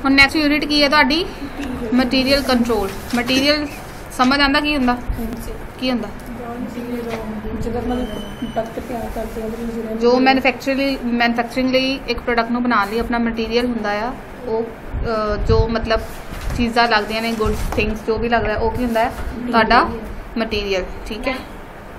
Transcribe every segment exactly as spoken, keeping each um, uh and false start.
हुण next unit की है तुहाडी मटीरियल कंट्रोल। मटीरियल समझ आंदा की हुंदा की हुंदा जो मैन्युफैक्चरिंग मैन्युफैक्चरिंग लई एक प्रोडक्ट नूं बनाउण लई अपना मटीरियल हुंदा आ वो जो मतलब चीज़ां लगदियां ने गुड्स थिंग्स जो भी लगदा वो की हुंदा है तुहाडा मटीरियल। ठीक है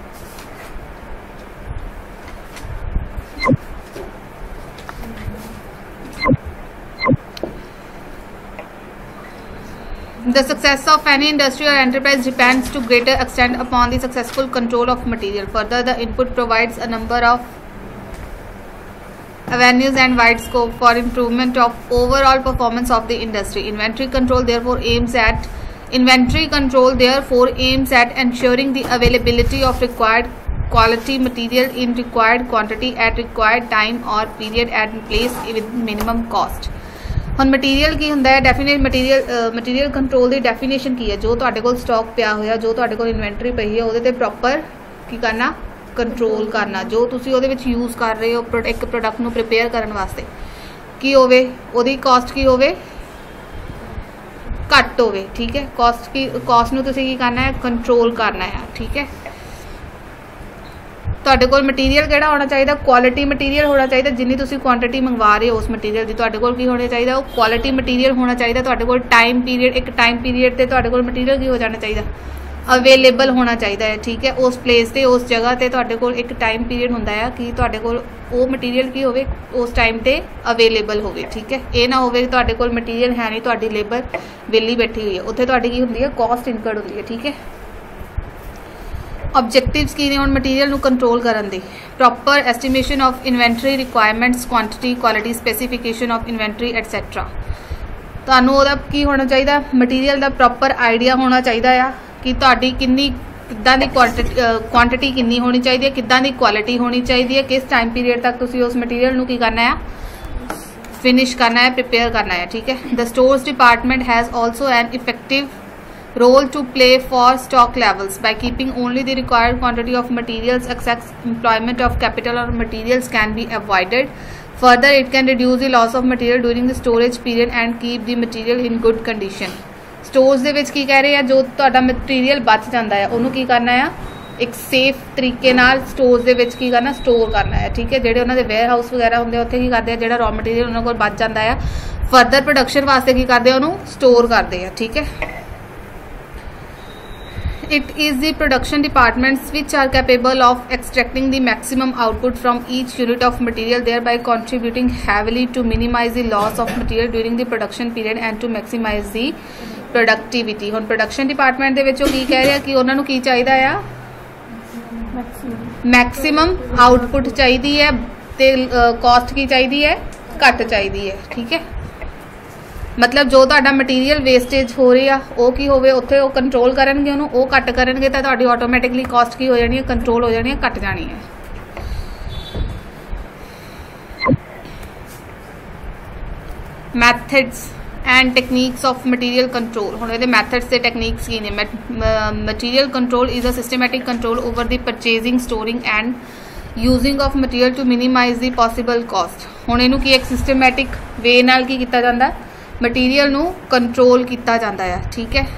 The success of any industry or enterprise depends to greater extent upon the successful control of material. Further, the input provides a number of avenues and wide scope for improvement of overall performance of the industry. Inventory control therefore aims at inventory control therefore aims at ensuring the availability of required quality material in required quantity at required time or period at place with minimum cost. ਹੁਣ material की ਹੁੰਦਾ है definite material material control की definition की है जो ਤੁਹਾਡੇ ਕੋਲ स्टॉक ਪਿਆ ਹੋਇਆ जो ਤੁਹਾਡੇ ਕੋਲ इन्वेंटरी ਪਈ है ਉਹਦੇ ਤੇ ਪ੍ਰੋਪਰ ਕੀ ਕਰਨਾ कंट्रोल करना जो ਤੁਸੀਂ ਉਹਦੇ ਵਿੱਚ यूज़ कर रहे हो एक प्रोडक्ट ਨੂੰ प्रिपेयर ਕਰਨ ਵਾਸਤੇ ਕੀ ਹੋਵੇ ਉਹਦੀ कॉस्ट की ਹੋਵੇ ਘੱਟ ਹੋਵੇ। ठीक है कॉस्ट की कॉस्ट ਨੂੰ ਤੁਸੀਂ ਕੀ ਕਰਨਾ है कंट्रोल करना है। ठीक है ਤੁਹਾਡੇ ਕੋਲ मटीरियल ਕਿਹੜਾ ਹੋਣਾ ਚਾਹੀਦਾ क्वालिटी मटीरियल होना चाहिए जिन्नी तुसीं क्वांटिटी मंगवा रहे हो उस मटीरियल की ਤੁਹਾਡੇ ਕੋਲ ਕੀ ਹੋਣਾ ਚਾਹੀਦਾ ਉਹ क्वालिटी मटीरियल होना चाहिए। ਤੁਹਾਡੇ ਕੋਲ टाइम पीरियड एक टाइम पीरियड ਤੇ ਤੁਹਾਡੇ ਕੋਲ मटीरियल की हो जाना चाहिए अवेलेबल होना चाहिए है। ठीक है उस प्लेस ਤੇ उस जगह ਤੇ ਤੁਹਾਡੇ ਕੋਲ एक टाइम पीरियड ਹੁੰਦਾ ਹੈ कि ਤੁਹਾਡੇ ਕੋਲ ਉਹ मटीरियल की ਹੋਵੇ उस टाइम ਤੇ अवेलेबल ਹੋਵੇ। ठीक है ਇਹ ਨਾ ਹੋਵੇ ਕਿ ਤੁਹਾਡੇ ਕੋਲ मटीरियल ਹੈ ਨਹੀਂ ਤੁਹਾਡੀ ਲੇਬਰ ਵਿਹਲੀ ਬੈਠੀ ਹੋਈ ਹੈ ਉੱਥੇ ਤੁਹਾਡੀ ਕੀ ਹੁੰਦੀ ਹੈ कॉस्ट ਇਨਕਰਡ ਹੁੰਦੀ ਹੈ। ठीक है ऑब्जेक्टिव्स की ने हुण मटीरियल नूं कंट्रोल करन दी proper estimation of inventory requirements quantity quality specification of inventory etcetera. तुहानूं ओहदा की होना चाहिए मटीरियल का प्रॉपर आइडिया होना चाहिए आ कि तुहाडी किन्नी किद्दां दी क्वांटिटी किन्नी होनी चाहिए किद्दां दी क्वालिटी होनी चाहिए किस टाइम पीरियड तक तुसीं उस मटीरियल नूं की करना है फिनिश करना है प्रिपेयर करना है। ठीक है the stores department has also an effective role to play for stock levels by keeping only the required quantity of materials. Excess employment of capital or materials can be avoided. Further, it can reduce the loss of material during the storage period and keep the material in good condition. Stores ਦੇ ਵਿੱਚ ਕੀ ਕਹਿ ਰਹੇ ਆ ਜੋ ਤੁਹਾਡਾ material ਬਚ ਜਾਂਦਾ ਹੈ ਉਹਨੂੰ ਕੀ ਕਰਨਾ ਹੈ ਇੱਕ ਸੇਫ ਤਰੀਕੇ ਨਾਲ ਸਟੋਰਸ ਦੇ ਵਿੱਚ ਕੀ ਕਰਨਾ ਸਟੋਰ ਕਰਨਾ ਹੈ। ਠੀਕ ਹੈ ਜਿਹੜੇ ਉਹਨਾਂ ਦੇ ਵੇਅਰ ਹਾਊਸ ਵਗੈਰਾ ਹੁੰਦੇ ਉੱਥੇ ਕੀ ਕਰਦੇ ਆ ਜਿਹੜਾ ਰॉ ਮਟੀਰੀਅਲ ਉਹਨਾਂ ਕੋਲ ਬਚ ਜਾਂਦਾ ਹੈ ਫਰਦਰ ਪ੍ਰੋਡਕਸ਼ਨ ਵਾਸਤੇ ਕੀ ਕਰਦੇ ਆ ਉਹਨੂੰ ਸਟੋਰ ਕਰਦੇ ਆ। ਠੀਕ ਹੈ It is the production departments which are capable of extracting the maximum output from each unit of material, thereby contributing heavily to minimize the loss of material during the production period and to maximize the productivity. ਹੁਣ production department ਦੇ ਵਿੱਚ ਉਹ ਕੀ ਕਹਿ ਰਿਹਾ ਕਿ ਉਹਨਾਂ ਨੂੰ ਕੀ ਚਾਹੀਦਾ ਆ maximum output ਚਾਹੀਦੀ ਹੈ ਤੇ cost ਕੀ ਚਾਹੀਦੀ ਹੈ ਘੱਟ ਚਾਹੀਦੀ ਹੈ। ठीक है मतलब जो तुहाडा मटीरियल वेस्टेज हो रही है वो की होवे उत्थे वो कंट्रोल करनगे उहनूं वो घट करनगे तो तुहाडी ऑटोमैटिकली कॉस्ट की हो जानी है कंट्रोल हो जानी है घट जानी है। Methods and techniques of material control हुण इहदे मैथड्स ते टेक्नीक्स की ने material control is a systematic control over the purchasing storing and using of material to minimize the possible cost. हुण इहनूं की एक सिस्टमैटिक वे नाल की कीता जांदा मटीरियल नू कंट्रोल किया जाता है। ठीक है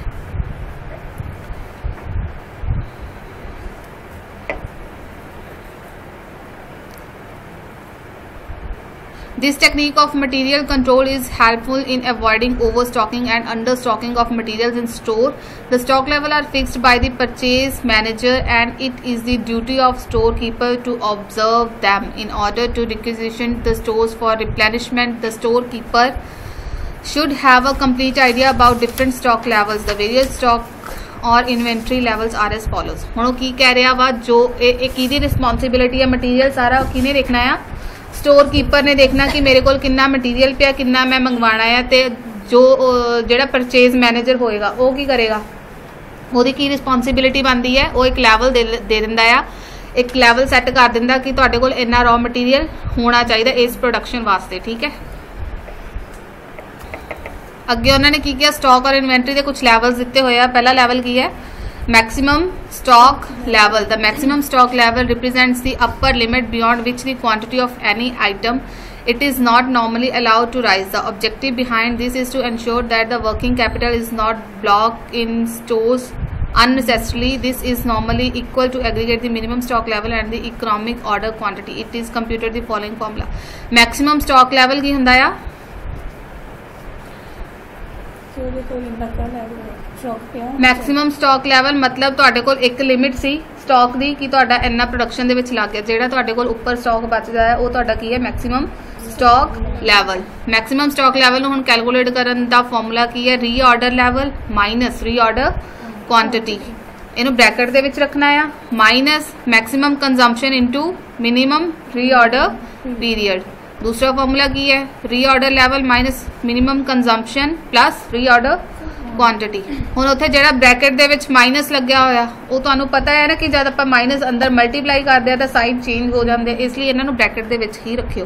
This technique of material control is helpful in avoiding overstocking and understocking of materials in store. The stock level are fixed by the purchase manager and it is the duty of storekeeper to observe them. In order to requisition the stores for replenishment, the storekeeper should have a complete idea about different stock levels. The various stock और inventory levels are as follows. हुण की कह रहा वा जो एक responsibility है material सारा किने देखना है स्टोर कीपर ने देखना कि मेरे को कितना मटीरियल पिया कितना मैं मंगवाना है ते जो जेड़ा परचेज मैनेजर होएगा वो की करेगा ਉਹਦੀ की रिस्पॉन्सिबिलिटी बनती है वो एक लैवल दे दे दिंदा है एक लैवल सैट कर दिंदा कि तुहाडे कोल इन्ना रॉ मटीरियल होना चाहिए इस प्रोडक्शन वास्ते। ठीक है अगे उन्होंने की किया स्टॉक और इन्वेंट्री के कुछ लैवल्स दिते हुए हैं। पहला लैवल की है maximum stock level. The maximum stock level represents the upper limit beyond which the quantity of any item it is not normally allowed to rise. The objective behind this is to ensure that the working capital is not blocked in stores unnecessarily. This is normally equal to aggregate the minimum stock level and the economic order quantity. It is computed the following formula. Maximum stock level की हुंदा आ maximum stock level मतलब तुहाडे कोल एक limit सी stock दी कि तुहाडा इन्ना production दे विच लग गया जिहड़ा तुहाडे कोल उपर स्टॉक बचदा है वो तुहाडा की है maximum stock level. Maximum stock level हुण कैलकुलेट करन दा फार्मूला की है reorder level minus reorder quantity. इनू ब्रैकेट दे विच रखना है minus maximum consumption into minimum reorder period. दूसरा फार्मूला की है reorder level minus minimum consumption plus reorder quantity. हुण उत्थे जिहड़ा ब्रैकेट दे विच माइनस लग्या होया वो तुहानू पता है ना कि जद आपां माइनस अंदर मल्टीप्लाई करदे आ तां साइड चेंज हो जांदे, इसलिए इन्हां नू ब्रैकेट दे विच ही रखियो।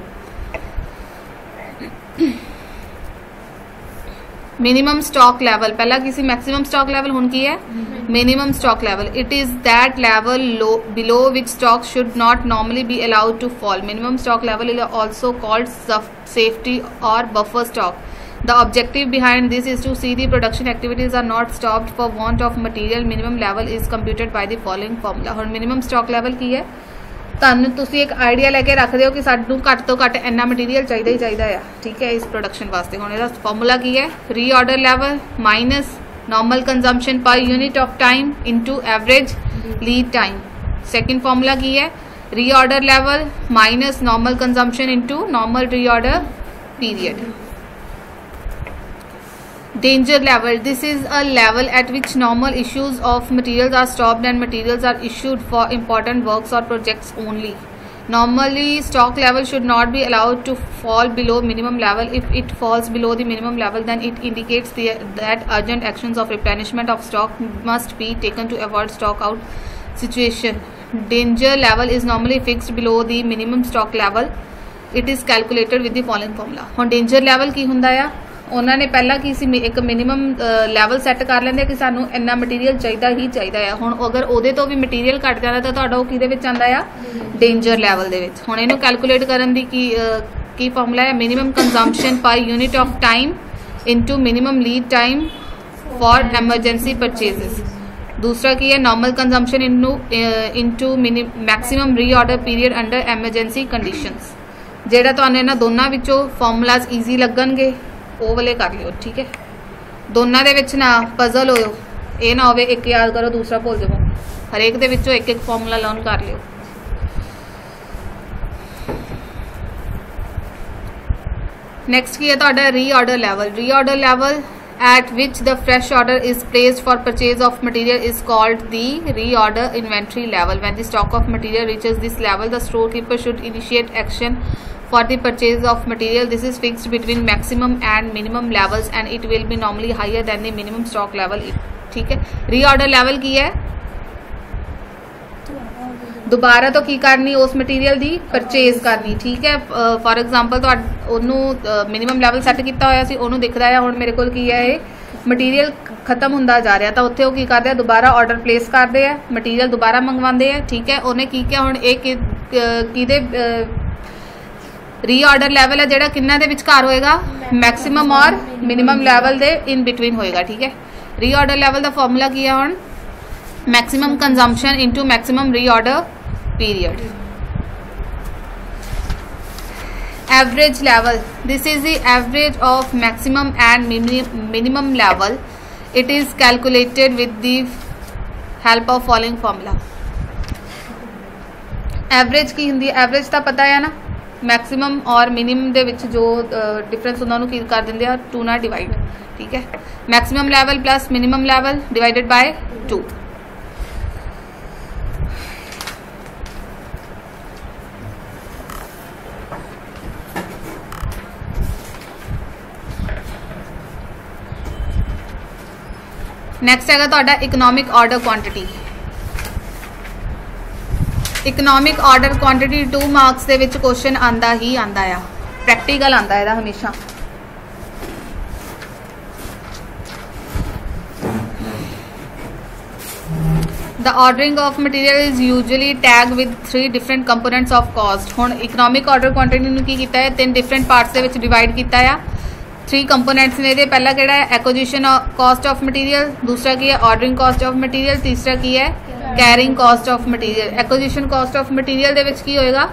मिनिमम स्टॉक लेवल पहला किसी मैक्सिमम स्टॉक लेवल हुण की है minimum stock level. It is that level low below which stock should not normally be allowed to fall. Minimum stock level is also called safety और buffer stock. The objective behind this is to see the production activities are not stopped for want of material. Minimum level is computed by the following formula. हुण minimum stock level की है तुहानू तुसी एक idea लैके रख दिओ कि सानू घट तो घट इन्ना मटीरियल चाहिदा ही चाहिदा है, ठीक है, इस प्रोडक्शन वास्ते। हुण इहदा फार्मूला की है reorder level minus normal consumption per unit of time into average lead time. Second formula की है reorder level minus normal consumption into normal reorder period. Danger level. This is a level at which normal issues of materials are stopped and materials are issued for important works or projects only. Normally, stock level should not be allowed to fall below minimum level. If it falls below the minimum level, then it indicates the, that urgent actions of replenishment of stock must be taken to avoid stock out situation. Danger level is normally fixed below the minimum stock level. It is calculated with the following formula. ਹੁਣ danger level ਕੀ ਹੁੰਦਾ ਆ ਉਹਨਾਂ ਨੇ ਪਹਿਲਾਂ ਕੀ ਸੀ ਇੱਕ minimum level set ਕਰ ਲੈਂਦੇ ਕਿ ਸਾਨੂੰ ਇੰਨਾ ਮਟੀਰੀਅਲ ਚਾਹੀਦਾ ਹੀ ਚਾਹੀਦਾ ਆ। ਹੁਣ ਅਗਰ ਉਹਦੇ ਤੋਂ ਵੀ ਮਟੀਰੀਅਲ ਘਟ ਜਾਂਦਾ ਤਾਂ ਤੁਹਾਡਾ ਉਹ ਕਿਹਦੇ ਵਿੱਚ ਆਉਂਦਾ ਆ ਡੇਂਜਰ ਲੈਵਲ ਦੇ ਵਿੱਚ। ਹੁਣ ਇਹਨੂੰ ਕੈਲਕੂਲੇਟ ਕਰਨ ਦੀ ਕੀ ਕੀ ਫਾਰਮੂਲਾ ਹੈ minimum consumption per unit of time into minimum lead time for emergency purchases. दूसरा की है normal consumption into into maximum reorder period under emergency conditions. ਜਿਹੜਾ ਤੁਹਾਨੂੰ ਇਹਨਾਂ ਦੋਨਾਂ ਵਿੱਚੋਂ ਫਾਰਮੂਲਾਜ਼ ਈਜ਼ੀ ਲੱਗਣਗੇ ਉਹ ਵਾਲੇ ਕਰ ਲਿਓ, ਠੀਕ ਹੈ। ਦੋਨਾਂ ਦੇ ਵਿੱਚ ਨਾ ਪਜ਼ਲ ਹੋਇਓ, ਇਹ ਨਾ ਹੋਵੇ ਇੱਕ ਯਾਦ ਕਰੋ ਦੂਸਰਾ ਭੁੱਲ ਜਾਵੋ। ਹਰੇਕ ਦੇ ਵਿੱਚੋਂ ਇੱਕ ਇੱਕ ਫਾਰਮੂਲਾ ਲਰਨ ਕਰ ਲਿਓ। ਨੈਕਸਟ ਕੀ ਹੈ ਤੁਹਾਡਾ reorder level. Reorder level at which the fresh order is placed for purchase of material is called the reorder inventory level. When the stock of material reaches this level, the storekeeper should initiate action for the purchase of material. This is fixed between maximum and minimum levels and it will be normally higher than the minimum stock level. ठीक है। reorder level की है ਦੁਬਾਰਾ ਤੋਂ ਕੀ ਕਰਨੀ ਉਸ material ਦੀ purchase ਕਰਨੀ, ਠੀਕ ਹੈ। ਫॉर एग्जांपल तो ਉਹਨੂੰ ਮਿਨੀਮਮ ਲੈਵਲ ਸੈੱਟ ਕੀਤਾ ਹੋਇਆ ਸੀ, ਉਹਨੂੰ ਦਿਖਦਾ ਹੈ ਹੁਣ ਮੇਰੇ ਕੋਲ ਕੀ ਹੈ ਇਹ ਮਟੀਰੀਅਲ ਖਤਮ ਹੁੰਦਾ ਜਾ ਰਿਹਾ, ਤਾਂ ਉੱਥੇ ਉਹ ਕੀ ਕਰਦੇ ਆ ਦੁਬਾਰਾ ਆਰਡਰ ਪਲੇਸ ਕਰਦੇ ਆ, ਮਟੀਰੀਅਲ ਦੁਬਾਰਾ ਮੰਗਵਾਉਂਦੇ ਆ, ਠੀਕ ਹੈ। ਉਹਨੇ ਕੀ ਕਿਹਾ ਹੁਣ ਇਹ ਕਿਹਦੇ ਰੀਆਰਡਰ ਲੈਵਲ ਹੈ ਜਿਹੜਾ ਕਿੰਨਾ ਦੇ ਵਿਚਕਾਰ ਹੋਏਗਾ ਮੈਕਸਿਮਮ ਔਰ ਮਿਨੀਮਮ ਲੈਵਲ ਦੇ ਇਨ ਬਿਟਵੀਨ ਹੋਏਗਾ, ਠੀਕ ਹੈ। ਰੀਆਰਡਰ ਲੈਵਲ ਦਾ ਫਾਰਮੂਲਾ ਕੀ ਹੈ ਹੁਣ maximum consumption into maximum reorder period. Average level. This is the average of maximum and minimum level. It is calculated with the help of following formula. Average की Hindi average ਤਾਂ ਪਤਾ ਹੈ ਨਾ मैक्सिमम और minimum ਦੇ ਵਿੱਚ ਜੋ डिफरेंस ਉਹਨਾਂ ਨੂੰ ਕੀ ਕਰ ਦਿੰਦੇ ਆ टू ਨਾਲ डिवाइड, ठीक है। Maximum level plus minimum level divided by two. Next है तुहाडा economic order quantity. Economic order quantity two marks दे विच क्वेश्चन आंदा ही आंदा आ, प्रैक्टिकल आंदा है हमेशा। The ordering of material is usually tag with three different components of cost. हुण इकनॉमिक ऑर्डर क्वांटिटी नूं की कीता है तीन डिफरेंट पार्ट्स दे विच डिवाइड कीता है। थ्री कंपोनेंट्स ने दे, पहला किहड़ा है एक्विजिशन कॉस्ट ऑफ मटीरियल, दूसरा की है ऑर्डरिंग कॉस्ट ऑफ मटीरियल, तीसरा की है carrying cost of material. Acquisition cost of material दे विच की होएगा,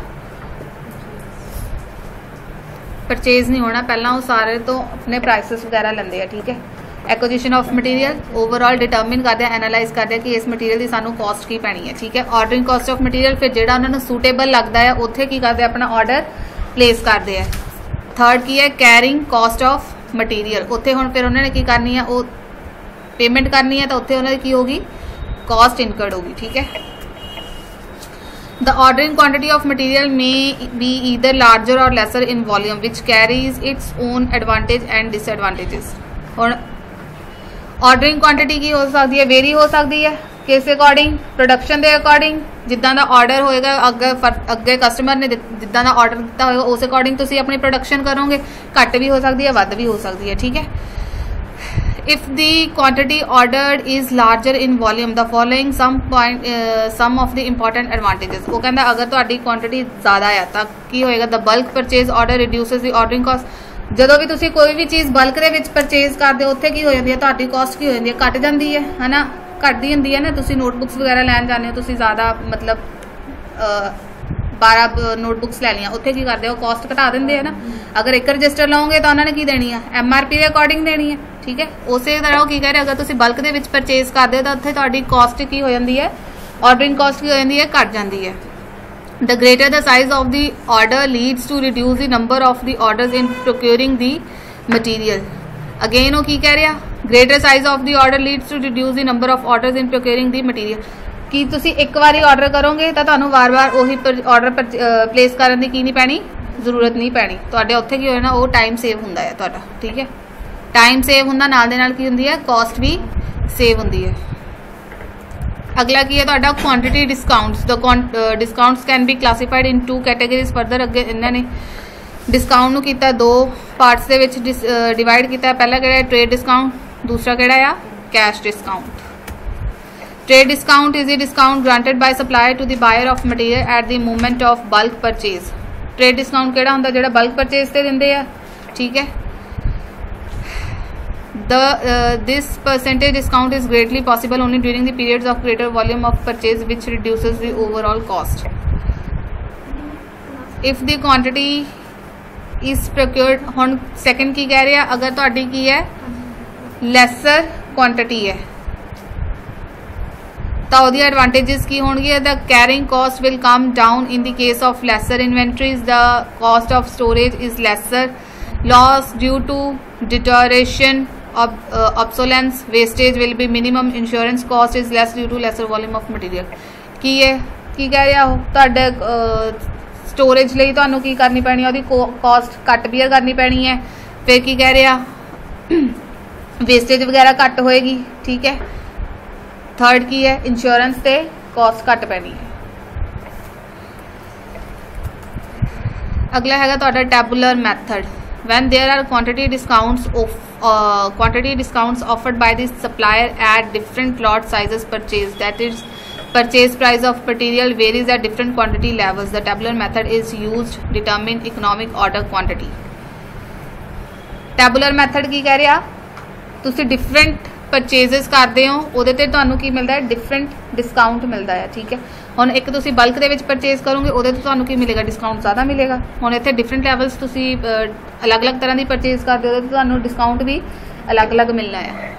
परचेज नहीं होना, पहला वो सारे तो अपने प्राइसेस वगैरह लेंदे हैं, ठीक है। Acquisition of material overall determine करते हैं, एनालाइज करते हैं कि इस मटीरियल की सानू कॉस्ट की पैनी है, ठीक है। ऑर्डरिंग कॉस्ट ऑफ मटीरियल फिर जो उन्होंने सूटेबल लगता है उत्थे की करते अपना ऑर्डर प्लेस करते हैं। थर्ड की है कैरिंग कॉस्ट ऑफ मटीरियल, उत्थे हुण फिर उन्होंने की करनी है, वो पेमेंट करनी है तो उत्थे उन्होंने की होगी, कॉस्ट इनकर्ड होगी, ठीक है। The ordering quantity of material may be either larger or lesser in volume, which carries its own advantage and disadvantages. और ordering quantity की हो सकती है, वेरी हो सकती है किस अकॉर्डिंग, प्रोडक्शन के अकॉर्डिंग, जिदा का ऑर्डर होएगा अगे अगे कस्टमर ने जिदा का ऑर्डर दिता होगा उस अकॉर्डिंग तुसी अपनी प्रोडक्शन करोगे, घट भी हो सकती है, वध भी हो सकती है, ठीक है। If the quantity ordered is larger in volume, the following some point uh, some of the important advantages. वो कहता अगर तुहाडी क्वांटिटी ज़्यादा है तो की होएगा, the bulk purchase order reduces the ordering cost. ਜਦੋਂ भी तुसी कोई भी चीज़ बल्क ਦੇ ਵਿੱਚ परचेज ਕਰਦੇ ਹੋ ਉੱਥੇ ਕੀ ਹੋ ਜਾਂਦੀ ਹੈ, ਤੁਹਾਡੀ ਕਾਸਟ ਕੀ ਹੋ ਜਾਂਦੀ ਹੈ, ਘਟ ਜਾਂਦੀ ਹੈ, है ना, ਘਟਦੀ ਹੁੰਦੀ ਹੈ ਨਾ। ਤੁਸੀਂ ਨੋਟਬੁੱਕਸ ਵਗੈਰਾ ਲੈਣ ਜਾਂਦੇ ਹੋ, ਤੁਸੀਂ ਜ਼ਿਆਦਾ ਮਤਲਬ बारह नोटबुक्स ले लिया, उत्थे की करते हो कॉस्ट घटा देंगे है ना। अगर एक रजिस्टर लाओगे तो उन्होंने की देनी है, एम आर पी के अकॉर्डिंग देनी है, ठीक है। उस तरह की कह रहे अगर तुम बल्क के परचेज करते हो तो उत्थे तुहाडी कॉस्ट की हो जाती है, ऑर्डरिंग कॉस्ट की हो जाती है, घट जाती है। The greater the size of the order leads to reduce the number of the orders in procuring the material. Again वो की कह रहा, greater size of the order leads to reduce the number of orders in procuring the material. कि तुसी एक बारी order करोगे तो तुहानू वार वार उही ऑर्डर प्लेस करने की नहीं पैनी, जरूरत नहीं पैनी, तुहाडे उत्थे की होए ना वो टाइम सेव हुंदा है तुहाडा, ठीक है। टाइम सेव हुंदा, नाल दे नाल की हुंदी है, कॉस्ट भी सेव हुंदी है। अगला की है तुहाडा quantity discounts. The discounts can be classified in two categories. Further अगे इन्होंने डिस्काउंट नू कीता दो पार्ट्स दे विच डिवाइड कीता, पहला किहड़ा ट्रेड डिस्काउंट, दूसरा किहड़ा आ cash discount. Trade discount is a discount granted by supplier to the buyer of material at the moment of bulk purchase. Trade discount केड़ा हुंदा जेड़ा bulk purchase ते दिंदे आ, ठीक है। The uh, this percentage discount is greatly possible only during the periods of greater volume of purchase, which reduces the overall cost. If the quantity is procured, हुण second की कह रहे हैं, अगर तुहाडी की है lesser quantity है तो the advantages की होंगी, the carrying cost will come down in the case of lesser inventories, the cost of storage is lesser, loss due to deterioration of uh, obsolescence, wastage will be minimum, insurance cost is less due to lesser volume of material। की है की कह रहा हो, तुहाडे storage लई तुहानू की करनी पैनी है, ओहदी कॉस्ट घट बीयर करनी पैनी है। फिर की कह रहा वेस्टेज वगैरह घट होएगी, ठीक है। थर्ड की है इंश्योरेंस से कॉस्ट घट पैनी है। अगला है तुहाडा tabular method. When there are quantity discounts of quantity discounts offered by the supplier at different lot sizes purchase, that is purchase price of material varies at different quantity levels. The tabular method is used determine economic order quantity. Tabular method की कह रहा, तुसी different purchases करते हो उहदे ते तुहानू की मिलता है, डिफरेंट डिस्काउंट मिलता है, ठीक है। हुण एक तुसी बल्क दे विच परचेज करोगे उहदे ते तुहानू की मिलेगा, डिस्काउंट ज़्यादा मिलेगा। हुण इत्थे डिफरेंट लैवल्स तुसी अलग अलग तरह की परचेज करते हो तो तुहानू डिस्काउंट भी अलग अलग मिलना है।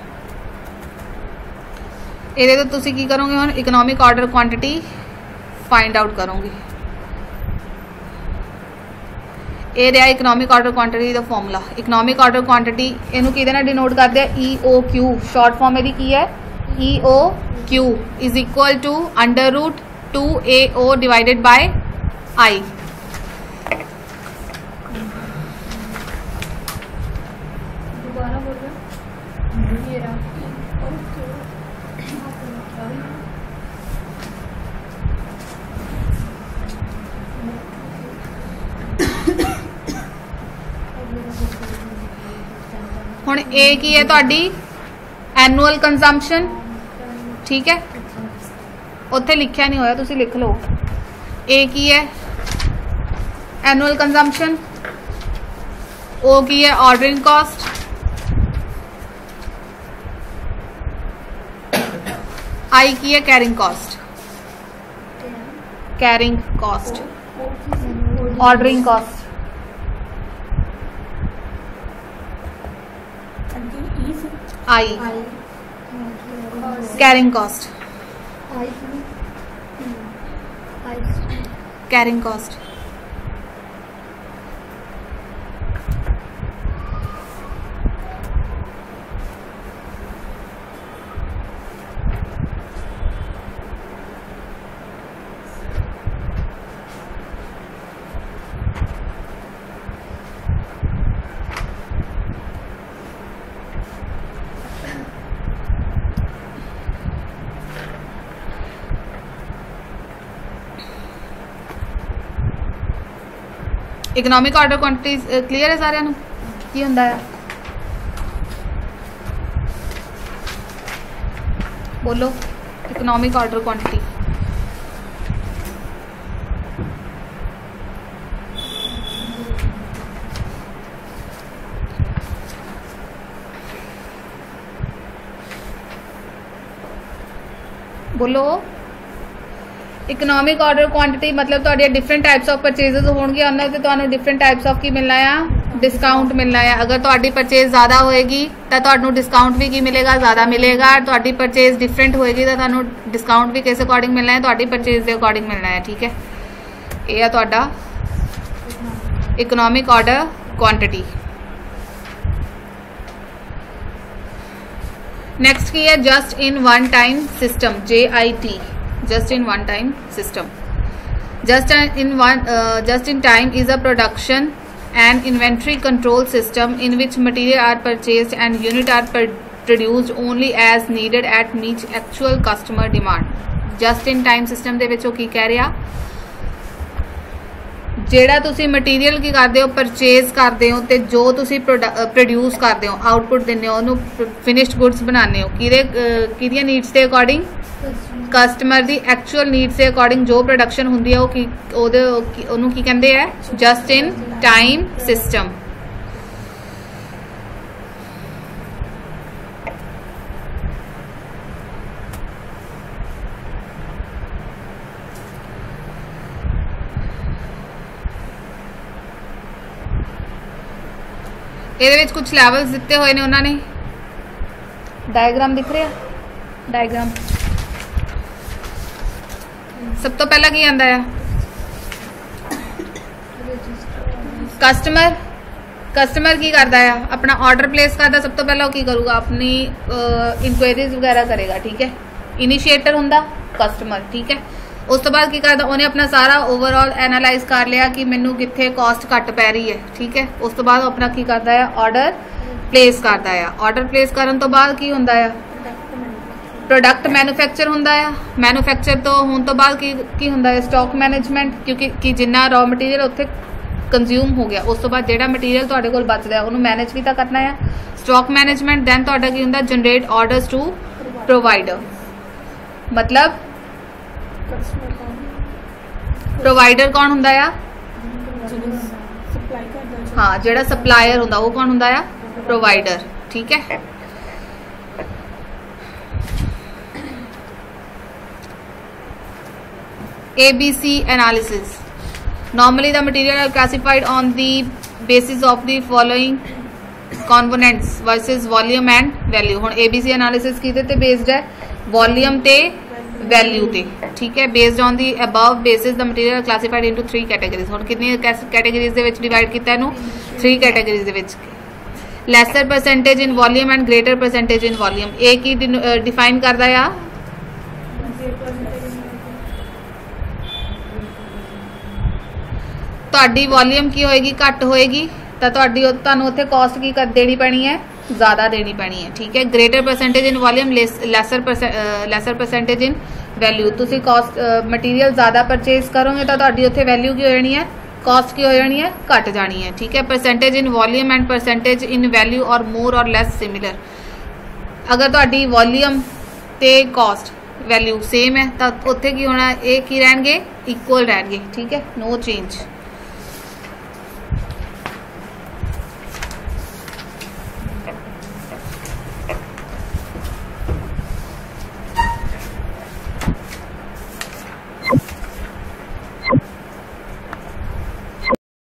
इहदे तो तुसी की करोगे, हुण economic order quantity find out करोगे। ये रहा इकोनॉमिक ऑर्डर क्वांटिटी का फॉर्मूला। इकोनॉमिक ऑर्डर क्वांटिटी इनू किहदे नाल डिनोट करते हैं, E O Q. Short form इहदी की है, E O Q is equal to under root two A O divided by I. हुण ए की है तुहाडी एनुअल कंजम्पशन, ठीक है। उत्थे लिखिया नहीं होया, तुसी लिख लो। ए की है एनुअल कंजम्पशन, ओ की है ऑर्डरिंग कॉस्ट, आई की है carrying cost, carrying cost, ordering cost, I carrying cost, carrying cost. Economic order quantity clear है सारिਆਂ ਨੂੰ ਕੀ ਹੁੰਦਾ ਹੈ? बोलो इकनॉमिक ऑर्डर क्वांटिटी। बोलो इकनॉमिक ऑर्डर क्वांटिटी मतलब तुहाडियां डिफरेंट टाइप्स ऑफ परचेजेस होणगे, उन्हां ते तुहानूं डिफरेंट टाइप्स ऑफ की मिलना है, डिस्काउंट मिलना है। अगर तुहाडी परचेज ज़्यादा होएगी तो तुहानूं डिस्काउंट भी की मिलेगा, ज़्यादा मिलेगा। तुहाडी परचेज डिफरेंट होएगी तो तुहानूं डिस्काउंट भी किस अकॉर्डिंग मिलना है, तुहाडी परचेज के अकॉर्डिंग मिलना है। ठीक है, ये है तुहाडा इकनॉमिक ऑर्डर क्वांटिटी। नेक्स्ट की है just in one time system, J I T, just in one time system। just in one uh, just in time is a production and inventory control system in which material are purchased and unit are produced only as needed at meet actual customer demand। just in time system ਦੇ ਵਿੱਚ ਉਹ ਕੀ ਕਹਿ ਰਿਹਾ, ਜਿਹੜਾ ਤੁਸੀਂ material ਕੀ ਕਰਦੇ ਹੋ, purchase ਕਰਦੇ ਹੋ ਤੇ ਜੋ ਤੁਸੀਂ ਪ੍ਰੋਡਿਊਸ ਕਰਦੇ ਹੋ, ਆਊਟਪੁੱਟ ਦਿੰਦੇ ਹੋ, ਉਹਨੂੰ ਫਿਨਿਸ਼ਡ ਗੁੱਡਸ ਬਣਾਉਂਦੇ ਹੋ ਕਿਹਦੇ ਕਿਹਦੀਆਂ ਨੀਡਸ ਦੇ ਅਕੋਰਡਿੰਗ, ਕਸਟਮਰ ਦੀ ਐਕਚੁਅਲ ਨੀਡਸ ਦੇ ਅਕੋਰਡਿੰਗ ਜੋ ਪ੍ਰੋਡਕਸ਼ਨ ਹੁੰਦੀ ਹੈ ਉਹ ਕੀ ਉਹਦੇ ਉਹਨੂੰ ਕੀ ਕਹਿੰਦੇ ਆ, ਜਸਟ ਇਨ ਟਾਈਮ ਸਿਸਟਮ। ਇਹਦੇ ਵਿੱਚ ਕੁਝ ਲੈਵਲਸ ਦਿੱਤੇ ਹੋਏ ਨੇ ਉਹਨਾਂ ਨੇ, ਡਾਇਗਰਾਮ ਦਿਖ ਰਿਹਾ, ਡਾਇਗਰਾਮ। सब तो पहला की आंदा है कस्टमर, कस्टमर की करता है अपना ऑर्डर प्लेस करता, सब तो पहला की करूगा अपनी इंक्वायरीज वगैरह करेगा। ठीक है, इनिशिएटर हुंदा कस्टमर। ठीक है, उस तो बाद की करता, उन्हें अपना सारा ओवरऑल एनालाइज कर लिया कि मैनू कित्थे कॉस्ट घट पै रही है। ठीक है, उस तो बाद अपना की करता है ऑर्डर प्लेस करता है। ऑर्डर प्लेस करन तो बाद की हुंदा है, प्रोडक्ट मैन्युफैक्चर हुंदा है। मैन्युफैक्चर तो होने तो बाद की की हुंदा है स्टॉक मैनेजमेंट, क्योंकि कि जिन्ना रॉ मटीरियल उत्थे कंज्यूम हो गया उस तो बाद जिहड़ा मटीरियल तुहाडे कोल बचदा है उहनूं मैनेज भी तो करना है, स्टॉक मैनेजमेंट। दैन तुहाडा की हुंदा जनरेट ऑर्डर्स टू प्रोवाइडर, मतलब प्रोवाइडर कौन हुंदा है, हाँ जिहड़ा सप्लायर हुंदा वो कौन हुंदा है, प्रोवाइडर। ठीक है, A B C analysis। Normally the material are classified on the basis of the following components versus volume and value। हुण A B C analysis किहदे ते based है, volume ते value ते। ठीक है, based on the above basis the material are classified into three categories। हुण कितनी categories दे विच divide कीता इहनूं, three categories they which. lesser percentage in volume and greater percentage in volume। A की define करदा है ਤੁਹਾਡੀ ਵੋਲੀਅਮ ਕੀ ਹੋਏਗੀ, ਘੱਟ ਹੋਏਗੀ ਤਾਂ ਤੁਹਾਡੀ ਤੁਹਾਨੂੰ ਉੱਥੇ ਕਾਸਟ ਕੀ ਕਰ ਦੇਣੀ ਪੈਣੀ ਹੈ, ज़्यादा देनी पैनी है। ठीक है, greater percentage in volume lesser lesser percentage in value. तुसी कॉस्ट मटीरियल ज़्यादा परचेज करोगे तो तुहाडी उत्थे वैल्यू की हो जानी है, कॉस्ट की हो जानी है, घट जानी है। ठीक है, percentage in volume and percentage in value और मोर और लैस सिमिलर। अगर तुहाडी वॉल्यूम ते कॉस्ट वैल्यू सेम है तो उत्थे की होना, ये की रहणगे इक्वल रहणगे, ठीक है, नो चेंज।